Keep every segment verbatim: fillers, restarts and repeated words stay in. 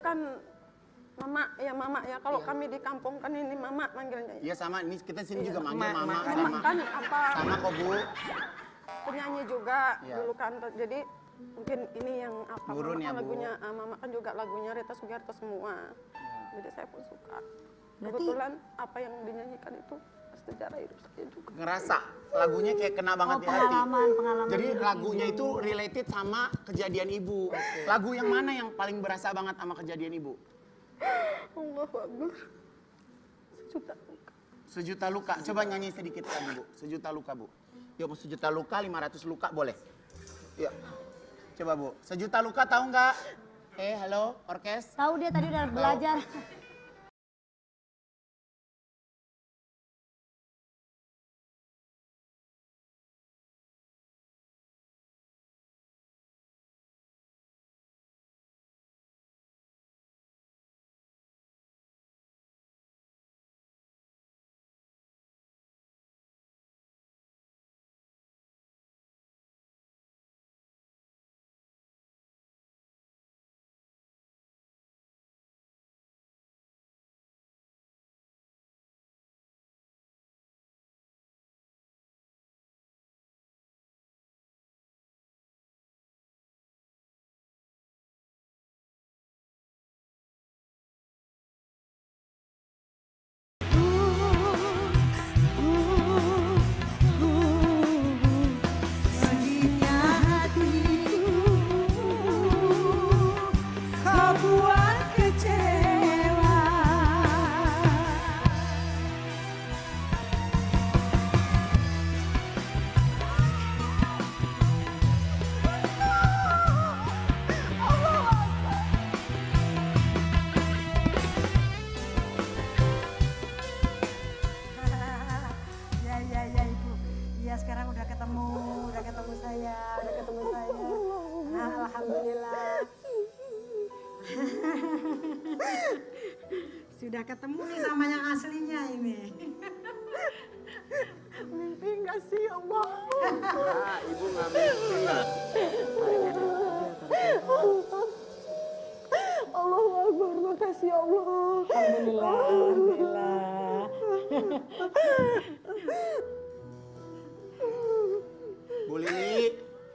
kan mama ya mama ya. Kalau iya. kami di kampung kan ini mama manggilnya. Iya sama, ini kita sini iya. juga manggil mama, mama sama. Mama kan apa? Sama kok Bu. Penyanyi juga iya. dulu kan, jadi mungkin ini yang apa? Burun mama ya, kan Bu. lagunya, uh, mama kan juga lagunya Rita Sugiarto semua. Ya. Jadi saya pun suka. Berarti... Kebetulan apa yang dinyanyikan itu sejarah hidup saya juga. Ngerasa lagunya kayak kena banget oh, di hati. Pengalaman, pengalaman. Jadi lagunya itu related sama kejadian Ibu. Okay. Lagu yang mana yang paling berasa banget sama kejadian Ibu? Allahu Akbar. Sejuta luka. Sejuta luka. Coba nyanyi sedikit lagi Bu. Sejuta luka Bu. Yuk sejuta luka, lima ratus luka boleh. Yuk. Coba Bu. Sejuta luka tahu nggak? Eh halo orkes. Tahu dia tadi udah belajar. Sekarang udah ketemu, udah ketemu saya, udah ketemu saya. Nah, alhamdulillah. Sudah ketemu nih sama yang aslinya ini. Mimpi nggak sih Allah? Ah, Ibu nggak mimpi. Allahu Akbar, makasih Allah. Alhamdulillah, alhamdulillah. Bu Lili.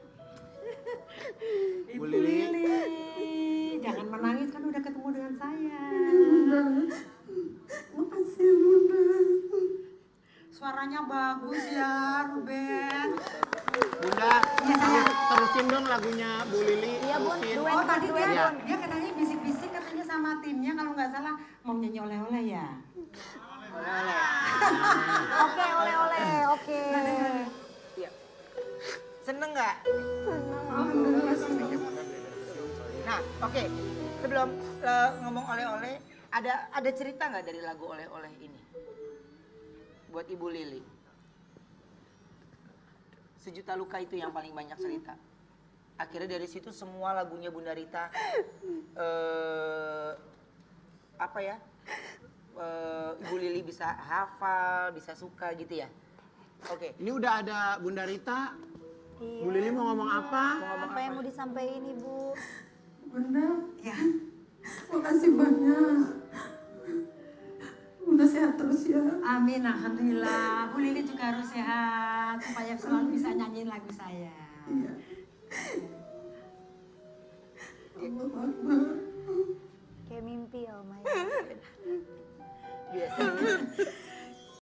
Bu Lili. Jangan menangis kan udah ketemu dengan saya. Bunda. Makasih Bunda. Suaranya bagus ya Ruben. Bunda, ya, saya terusin dong lagunya Bu Lili. Iya Bun, duet. Oh tadi dia, ya. dia katanya bisik-bisik katanya sama timnya kalau nggak salah mau nyanyi oleh-oleh ya. Oleh-oleh. Oke, oleh-oleh, oke. Seneng nggak? Senang, alhamdulillah senang. Nah, oke. Okay. Sebelum uh, ngomong oleh-oleh, ada ada cerita nggak dari lagu oleh-oleh ini? Buat Ibu Lili. Sejuta luka itu yang paling banyak cerita. Akhirnya dari situ semua lagunya Bunda Rita, uh, apa ya? Uh, Ibu Lili bisa hafal, bisa suka gitu ya? Oke. Okay. Ini udah ada Bunda Rita. Iya. Bu Lili mau ngomong apa? Mau ngomong apa yang mau disampaikan Ibu? Bunda, ya. makasih banyak. Bunda sehat terus ya. Amin, alhamdulillah. Bu Lili juga harus sehat supaya selalu bisa nyanyiin lagu saya. Iya. Allahu Akbar. Kayak mimpi, oh my Biasanya